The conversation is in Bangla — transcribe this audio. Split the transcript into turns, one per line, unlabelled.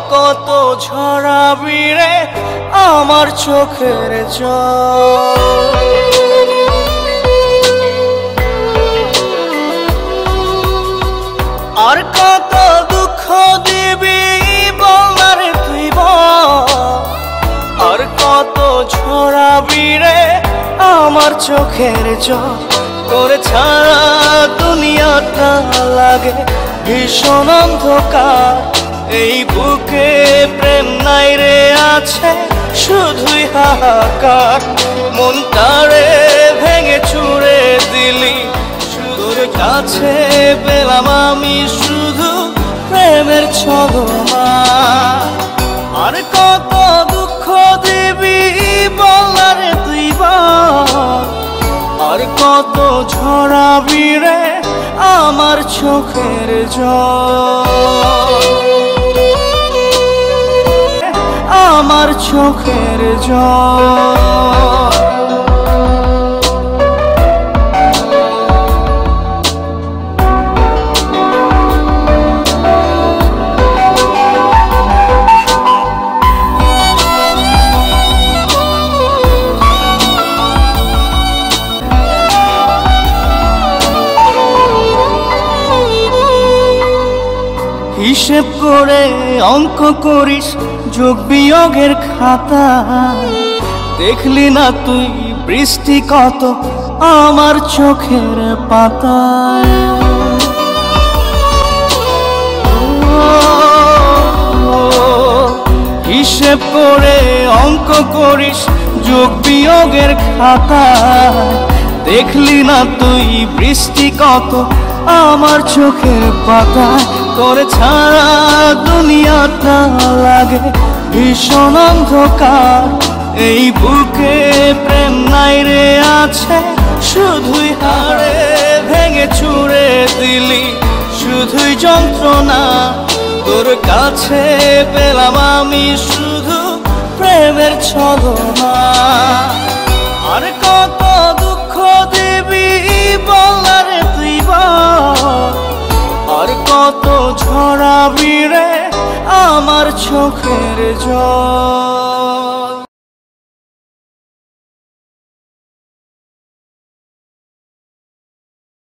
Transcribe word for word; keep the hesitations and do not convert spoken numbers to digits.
কত ঝরাবি রে আমার চোখের জল। আর কত দুঃখ দিবি বলার তুই বল, আর কত ঝরাবি রে আমার চোখের জল। তোর ছাড়া দুনিয়াটা লাগে ভীষণ অন্ধকার, এই বুকে প্রেম নাই রে আছে শুধুই হাহাকার। মনটারে ভেঙে চুরে দিলি, তোর কাছে পেলাম আমি শুধু প্রেমের ছলনা। আর কত দুঃখ দিবি বলার তুই বল, আর কত ঝরাবি রে আমার চোখের জল, আমার চোখের জল। হিসেব করে অঙ্ক করিস যোগ বিয়োগের খাতা, দেখলি না তুই বৃষ্টি কত আমার চোখের পাতায়। হিসেব করে অঙ্ক করিস যোগ বিয়োগের খাতা, দেখলি না তুই বৃষ্টি কত আমার চোখের পাতায়। তোর ছাড়া দুনিয়াটা লাগে ভীষণ অন্ধকার, এই বুকে প্রেম নাই রে আছে শুধুই হারে। ভেঙে চুরে দিলি শুধুই যন্ত্রণা, তোর কাছে পেলাম আমি শুধু প্রেমের ছলনা। আর কত দুঃখ দিবি বলার তুই বল, আর কত ঝরাবি রে আমার চোখের জল।